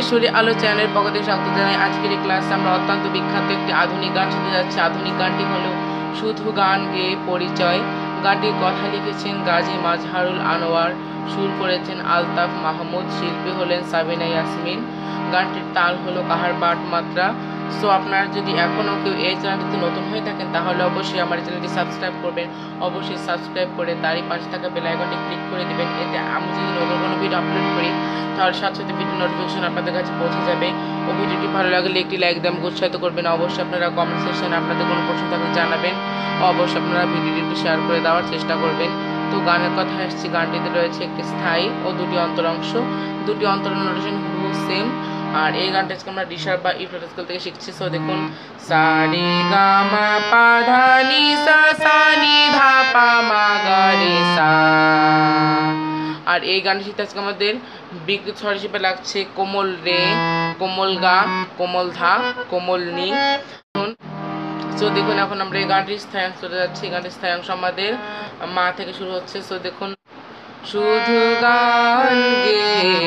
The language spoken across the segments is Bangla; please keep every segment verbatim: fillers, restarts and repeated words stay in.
ঈশ্বরী আলো চ্যানেলের পক্ষ থেকে স্বাগত জানাই। আজকের এই ক্লাসে আমরা অত্যন্ত বিখ্যাত একটি আধুনিক গান শিখতে যাচ্ছি। আধুনিক গানটি হলো শুধু গান গেয়ে পরিচয়। গানটির কথা লিখেছেন গাজী মাজহারুল আনোয়ার, সুর করেছেন আলতাফ মাহমুদ, শিল্পী হলেন সাবিনা ইয়াসমিন। গানটির তাল হলো কাহার বাট মাত্রা। সো আপনারা যদি এখনও কেউ এই চ্যানেলটিতে নতুন হয়ে থাকেন তাহলে অবশ্যই আমার চ্যানেলটি সাবস্ক্রাইব করবেন। অবশ্যই সাবস্ক্রাইব করে তারই পাশে থাকা বেল আইকনটি ক্লিক করে দেবেন। এতে আমি যদি নতুন কোনো ভিডিও আপলোড করি তাহলে সাথে সাথে ভিডিও নোটিফিকেশন আপনাদের কাছে পৌঁছে যাবে। ও ভিডিওটি ভালো লাগলে একটি লাইক দিয়ে আমাকে উৎসাহিত করবেন। অবশ্যই আপনারা কমেন্ট সেকশনে আপনাদের কোনো প্রশ্ন থাকলে জানাবেন। অবশ্যই আপনারা ভিডিওটি একটু শেয়ার করে দেওয়ার চেষ্টা করবেন। তো গানের কথা আসছি, গানটিতে রয়েছে একটি স্থায়ী ও দুটি অন্তর অংশ। দুটি অন্তর নোটেশন হুবহু সেম। আর এই গানটা আজকে আমরা রিশার্ভ বা ইফ স্কেল থেকে শিখছি। সো দেখুন, সা রে গা মা পা ধা নি সা সা নি ধা পা মা গা রে সা। আর এই গানটি শিখতে আজকে আমাদের বিকৃত স্বর হিসেবে লাগছে কোমল রে, কোমল গা, কোমল ধা, কোমল নি। সো দেখুন, এখন আমরা এই গানটির স্থায়ী অংশ চলে যাচ্ছি। এই গানটির স্থায়ী অংশ আমাদের মা থেকে শুরু হচ্ছে। সো দেখুন, শুধু গান গেয়ে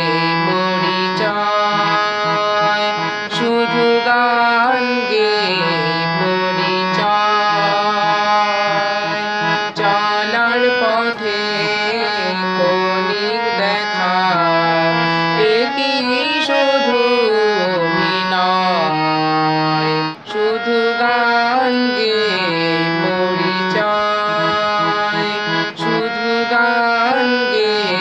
পরিচয়, শুধু গান গেয়ে পরিচয়, চলার পথে ক্ষণিক দেখা, একই শুধু অভিনয়, শুধু গান গেয়ে পরিচয়, শুধু গান গেয়ে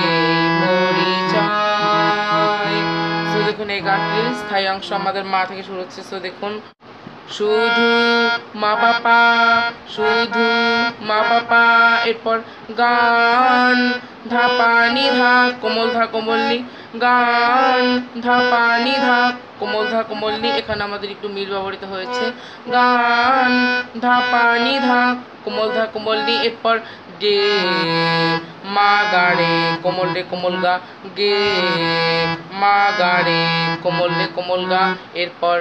পরিচয়। সো দেখুন, এই গানটির স্থায়ী অংশ আমাদের মা থেকে শুরু হচ্ছে। সো দেখুন, শুধু মা পাপা, শুধু মা পাপা, এরপর গান ধা পা নি ধা, কোমল ধা কোমল নি, গান ধা পা নি ধা, কোমল ধা কোমল নি। এখানে আমাদের একটু মিল ব্যবহৃত হয়েছে। গান ধা পা নি ধা, কোমল ধা কোমল নি, এরপর গে মা গা রে, কোমল রে কোমল গা, গে মা গা রে, কোমল রে কোমল গা, এরপর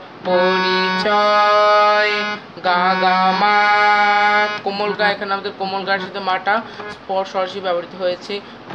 পরিচয় গা গা মা, কোমল গা। এখানে আমাদের কোমল গার সাথে মাটা স্পর্শ স্বর ব্যবহৃত হয়েছে।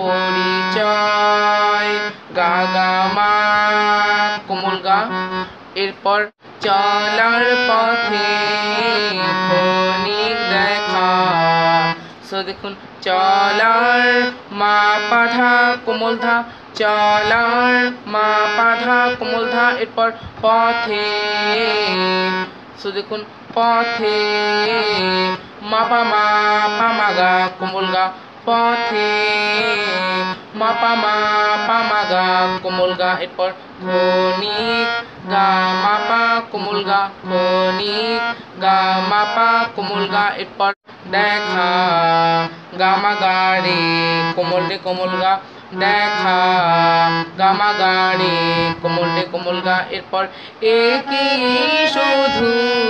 পরিচয় গা গা মা, কোমল গা, এরপর চলার পথে ক্ষণিক দেখা। সো দেখুন, চলার মা পা ধা, কোমল ধা, চলার মা পা ধা, কোমল ধা, এরপর পথে। সো দেখুন, পথে মা পা মা পা মা গা, কোমল গা, পথে মা পা মা পা মা গা, কোমল গা, এরপর ক্ষণিক গা মা পা, কোমল গা, ক্ষণিক গা মা পা, কোমল গা, এরপর দেখা গা মা গা রে, কোমল রে কোমল গা, দেখা গা মা গা রে, কোমল রে কোমল গা, এরপর একই শুধু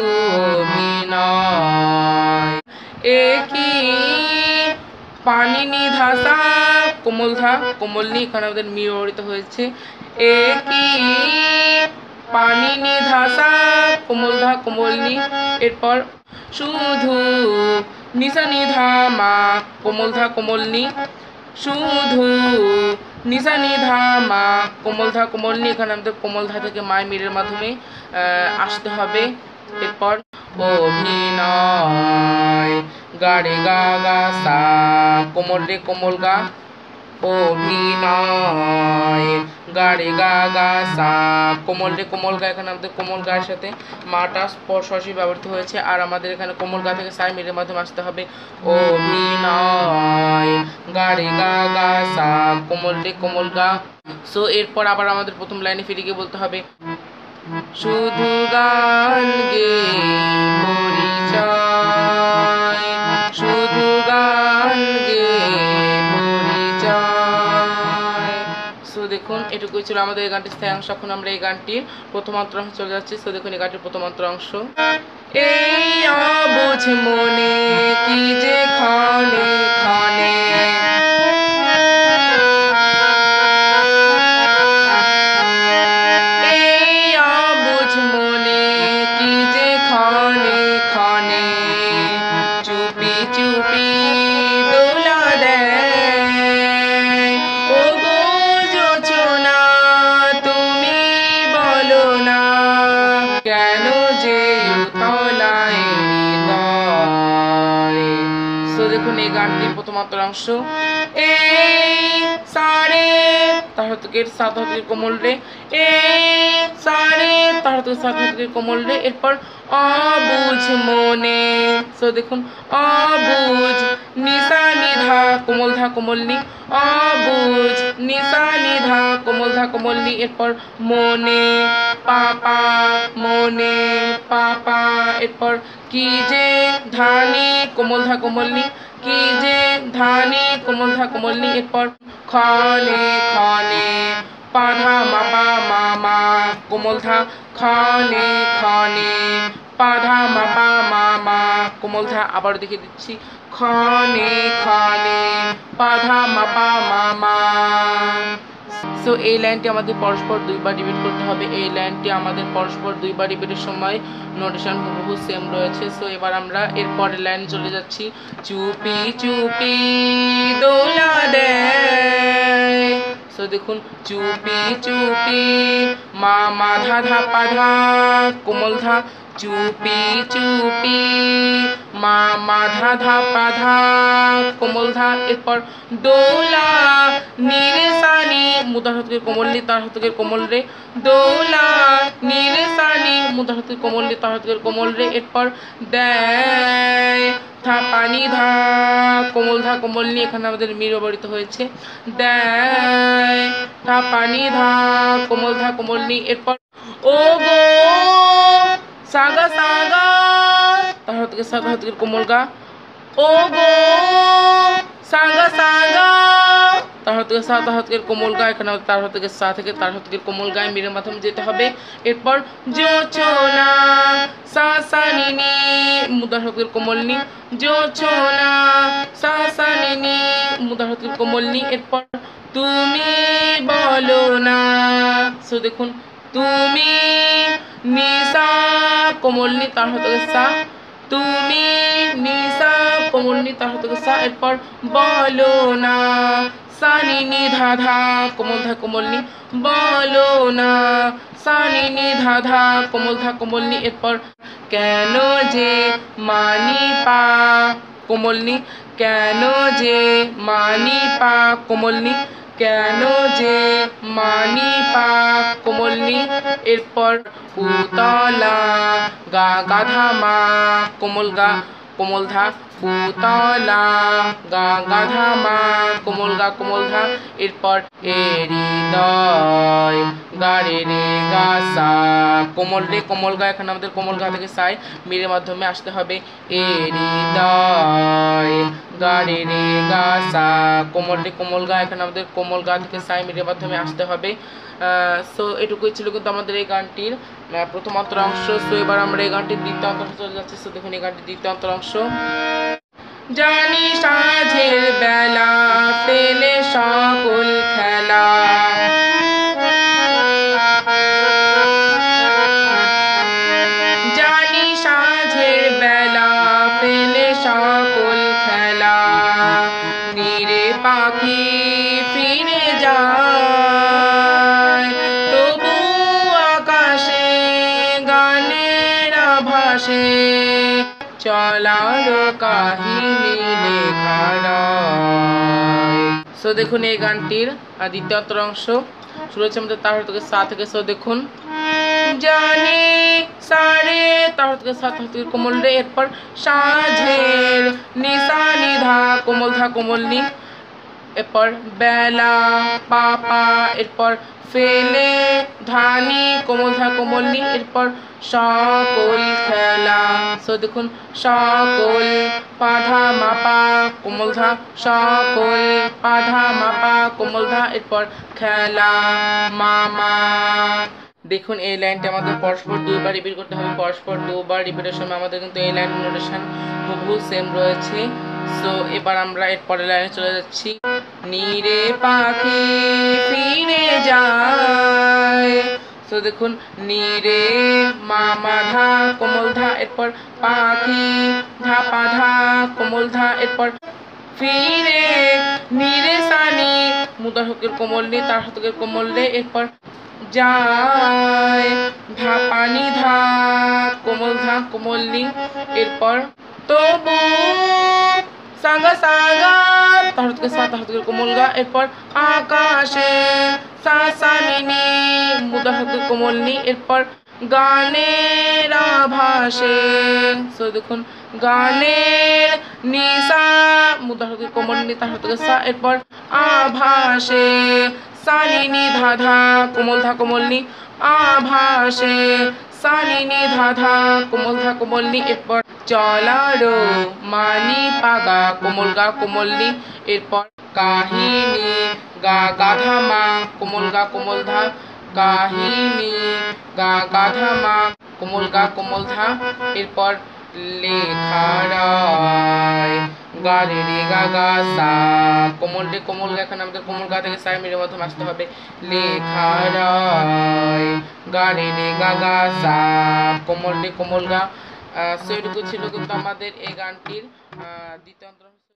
অভিনয়, একই পানি নি ধা সা, কোমল ধা কোমল নি। এখানে আমাদের মি ব্যবহৃত হয়েছে। একই পানি নি ধা সা, কোমল ধা কোমল নি, এরপর শুধু নিসা নি ধা মা, কোমল ধা কোমল নি, শুধু নিসা নি ধা মা, কোমল ধা কোমল নি। এখানে আমাদের কোমল ধা থেকে মায় মিরের মাধ্যমে আসতে হবে। এরপর অভিনয় গা রে গা গা সা, কোমল রে কোমল গা, অভিনয় গা রে গা গা সা, কোমল রে কোমল গা। এখানে আমাদের কোমল গার সাথে মাটা স্পর্শ ব্যবহৃত হয়েছে। আর আমাদের এখানে কোমল গা থেকে সাই মিরের মাধ্যমে আসতে হবে। অভিনয় গা রে গা গা সা, কোমল রে কোমল গা। সো এরপর আবার আমাদের প্রথম লাইনে ফিরে গিয়ে বলতে হবে, শুধু গান গেয়ে পরিচয়, শুধু গান গেয়ে পরিচয়। সো দেখুন, এটুকুই ছিল আমাদের এই গানটির স্থায়ী অংশ। এখন আমরা এই গানটির প্রথম অন্তর অংশ চলে যাচ্ছি। সো দেখুন, এই গানটির প্রথম অন্তর অংশ। এই অবুঝ মনে কি যে ক্ষণে ক্ষণে, এই অবুঝ মনে কি যে ক্ষণে ক্ষণে, চুপি চুপি দোলা দেয়, ও গো যোচনা তুমি কেন যে উতলায় হৃদয়। সো দেখুন এই গানটির প্রথমাত্র অংশ এ সারে তার হতকের সাত হতকের কোমল রে, এ সারে তার হতকের সাত হতকের কোমল রে, এরপর অবুঝ মনে। সো দেখুন অবুঝ নিসা নিধা কোমল ধা কোমল নি, অবুঝ নিসা নিধা কোমল ধা কোমল নি, এরপর মনে পাপা মনে পাপা, এরপর কি যে ধানি কোমল ধা কোমল নি, কি যে ধানি কোমল ধা কোমল নি, এরপর খনে খনে পাধা মাপা মামা কোমল ধা, খনে খনে পাধা মাপা মামা কোমল ধা। আবার দেখে দিচ্ছি খনে খনে পাধা মাপা মামা। সো এই লাইনটি আমাদের পরস্পর দুইবার রিপিট করতে হবে। এই লাইনটি আমাদের পরস্পর দুইবার রিপিটের সময় নোটেশন হুবহু সেম রয়েছে। সো এবার আমরা এর পরের লাইন চলে যাচ্ছি। চুপি চুপি দোলা দেয়। সো দেখুন চুপি চুপি মা মা ধা ধা পা ধা কোমল ধা, চুপি চুপি মা মা ধা ধা পা ধা কোমল ধা, এরপর দোলা নীরে সানি মুদার হতকের কোমল নি তার হতকের কোমল রে, দোলা নীরে সানি মুদার হতকের কোমল নি তার হতকের কোমল রে, এরপর দেয় ধা পানি ধা কোমল ধা কোমল নি, এখানে আমাদের মির ব্যবহৃত হয়েছে, দেয় ধা পানি ধা কোমল ধা কোমল নি, এরপর ও গো সাগা সাগা তার হতকের সাগা হতকের কোমল গা, ও গো সাগা সাগা তার হতকের সা তার হতকের কোমল গা, এখানে তার হতকের সা থেকে তার হতকের কোমল গায়ে মিরের মাধ্যমে যেতে হবে। এরপর জোছনা সা সা নি নি মুদার হতকের কোমল নি, জোছনা সা সা নি নি মুদার হতকের কোমল নি, এরপর তুমি বলো না। সো দেখুন তুমি নিসা কোমল নি তার হতকের সা, তুমি নিসা কোমল নি তার হতকের সা, এরপর বলো না সানি নি ধা ধা কোমল ধা কোমল নি, বলো না সানি নি ধা ধা কোমল ধা কোমল নি, এরপর কেন যে মানি পা কোমল নি, কেন যে মানি পা কোমল নি, কেন যে মানি পা কোমল নি, এরপর উতলা গা গাধা মা কোমল গা কোমল ধা, উতলা গা গাধা মা কোমল গা কোমল ধা, এরপর এ হৃদয় গা রে রে গা সা কোমল রে কোমল গা, এখানে আমাদের কোমল গা থেকে সাই মিরের মাধ্যমে আসতে হবে। এ হৃদয় গা রে রে গা সা কোমল রে কোমল গা, এখানে আমাদের কোমল গা থেকে সাই মিরের মাধ্যমে আসতে হবে। সো এটুকুই ছিল কিন্তু আমাদের এই গানটির প্রথমাত্র অংশ। সো এবার আমরা এই গানটির দ্বিতীয় অংশ চলে যাচ্ছি। সো দেখুন এই গানটির দ্বিতীয় অংশ। জানি সাঁঝের বেলা ফেলে সকল খেলা, জানি সাঁঝের বেলা ফেলে সকল খেলা, নীরে পাখি ফিরে যায় তবু আকাশে গানের আভাসে, চলার কাহিনী লেখা নয়। সো দেখুন এই গানটির দ্বিতীয় অংশ শুরু হচ্ছে আমাদের তার হতকের সা থেকে। সো দেখুন জানি সারে তার হতকের সা তার হতকের কোমল রে, এরপর সাঁঝের নিসা নিধা কোমল ধা কোমল নি, এরপর বেলা পাপা, এরপর ফেলে ধানি কোমল ধা কোমল নি, এরপর সকল খেলা। সো দেখুন সকল পাধা মাপা কোমল ধা, সকল পাধা মাপা কোমল ধা, এরপর খেলা মামা। দেখুন এই লাইনটা আমাদের পরস্পর দুইবার রিপিট করতে হবে। পরস্পর দুবার রিপিটের সময় আমাদের কিন্তু এই লাইন নোটেশন হুবহু সেম রয়েছে। সো এবার আমরা এর পরের লাইনে চলে যাচ্ছি। নীরে পাখি ফিরে যায়। সো দেখুন নীরে মামা ধা কোমল ধা, এরপর পাখি ধা পা ধা কোমল ধা, এরপর ফিরে নীরে সানি মুদার হকের কোমল নি তার হতকের কোমল রে, এরপর যায়, ধা পানি ধা কোমল ধা কোমল নি, এরপর তবু সাগা সাগা তাহর থেকে সা তাহর থেকে কোমল গা, এরপর আকাশে সা সা নি নি মুদা হাতে কোমল নি, এরপর গানের আভাসে সো দেখুন গানের নিসা মুদা হাতে কোমল নি তাহর থেকে সা, এরপর আভাসে সা নি নি ধা ধা কোমল ধা কোমল নি, আভাসে সা নি নি ধা ধা কোমল ধা কোমল নি, এরপর চলারো মানি পাগা কোমল গা কোমল নি, এরপর কাহিনী গা গাধা মা কোমল গা কোমল ধা, কাহিনী গা গাধা মা কোমল গা কোমল ধা, এরপর লেখারায় গা রে রে গা গা সা কোমল রে কোমল গা, এখানে আমাদের কোমল গা থেকে সাই মেরে মধ্যে আসতে হবে, লেখারায় গা রে রে গা গা সা কোমল রে কোমল গা। সেটুকু ছিল কিন্তু আমাদের এই গানটির দ্বিতীয় অন্তর।